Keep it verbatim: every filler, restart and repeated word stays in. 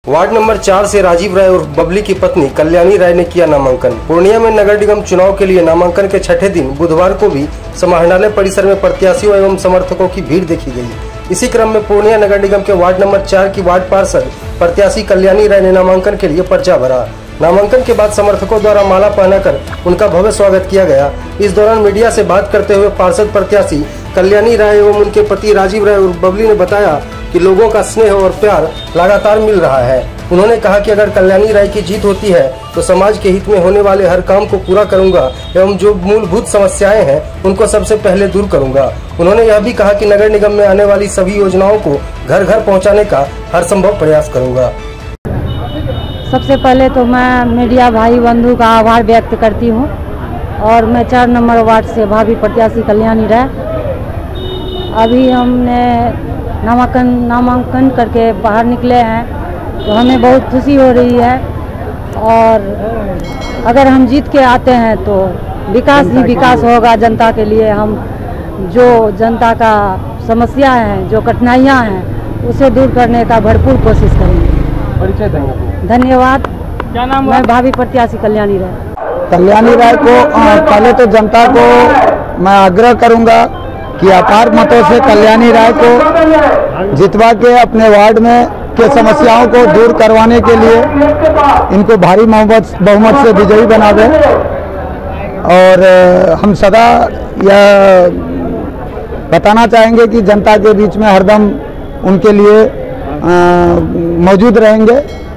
Ward number चार से राजीव राय और बबली की पत्नी कल्याणी राय ने किया नामांकन। पूर्णिया में नगर निगम चुनाव के लिए नामांकन के छठे दिन बुधवार को भी समाहरणालय परिसर में प्रत्याशियों एवं समर्थकों की भीड़ देखी गई। इसी क्रम में पूर्णिया नगर निगम के वार्ड नंबर चार की वार्ड पार्षद प्रत्याशी कल्याणी राय ने नामांकन के लिए पर्चा भरा। नामांकन के बाद समर्थकों द्वारा माला पहनाकर उनका भव्य स्वागत किया गया। इस दौरान मीडिया से बात करते हुए पार्षद प्रत्याशी कल्याणी राय एवं उनके पति राजीव राय और बबली ने बताया कि लोगों का स्नेह और प्यार लगातार मिल रहा है। उन्होंने कहा कि अगर कल्याणी राय की जीत होती है तो समाज के हित में होने वाले हर काम को पूरा करूंगा एवं जो मूलभूत समस्याएं हैं उनको सबसे पहले दूर करूंगा। उन्होंने यह भी कहा कि नगर निगम में आने वाली सभी योजनाओं को घर घर पहुंचाने का हर संभव प्रयास करूंगा। सबसे पहले तो मैं मीडिया भाई बंधु का आभार व्यक्त करती हूँ और मैं चार नंबर वार्ड से भावी प्रत्याशी कल्याणी राय। अभी हमने नामांकन नामांकन करके बाहर निकले हैं तो हमें बहुत खुशी हो रही है और अगर हम जीत के आते हैं तो विकास ही विकास होगा जनता के लिए। हम जो जनता का समस्या है, जो कठिनाइयाँ हैं, उसे दूर करने का भरपूर कोशिश करेंगे। परिचय देंगे। धन्यवाद। क्या नाम? मैं भावी प्रत्याशी कल्याणी राय। कल्याणी राय को पहले तो जनता को मैं आग्रह करूंगा कि अपार मतों से कल्याणी राय को जितवा के अपने वार्ड में के समस्याओं को दूर करवाने के लिए इनको भारी बहुमत बहुमत से विजयी बना दें। और हम सदा यह बताना चाहेंगे कि जनता के बीच में हरदम उनके लिए मौजूद रहेंगे।